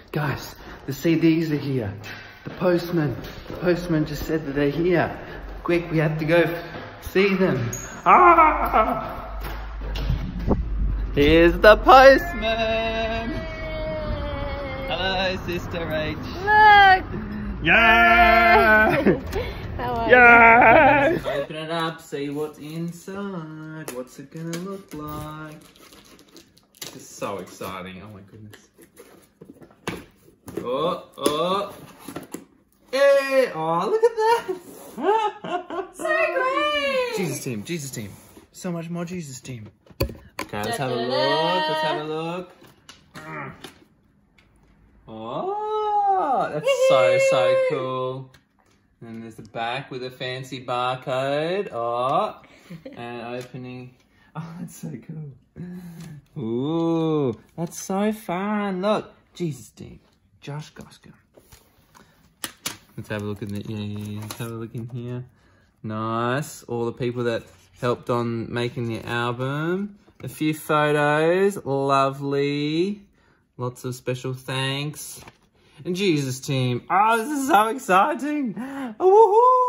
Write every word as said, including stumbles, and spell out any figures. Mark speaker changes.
Speaker 1: Guys, the C Ds are here. The postman, the postman just said that they're here. Quick, we have to go see them. Ah! Here's the postman. Hello, Sister H.
Speaker 2: Look!
Speaker 1: Yeah!
Speaker 2: How are
Speaker 1: Yeah! Open it up, see what's inside. What's it gonna look like? This is so exciting. Oh my goodness. Oh, oh. Hey! Oh, look at that!
Speaker 2: So great!
Speaker 1: Jesus team, Jesus team. So much more Jesus team. Okay, let's have a look. Let's have a look. Oh, that's so, so cool. And there's the back with a fancy barcode. Oh, and opening. Oh, that's so cool. Ooh, that's so fun. Look, Jesus team, Josh Goska. Let's have a look in the, yeah, let's have a look in here. Nice. All the people that helped on making the album. A few photos. Lovely. Lots of special thanks. And Jesus team. Oh, this is so exciting. Woohoo!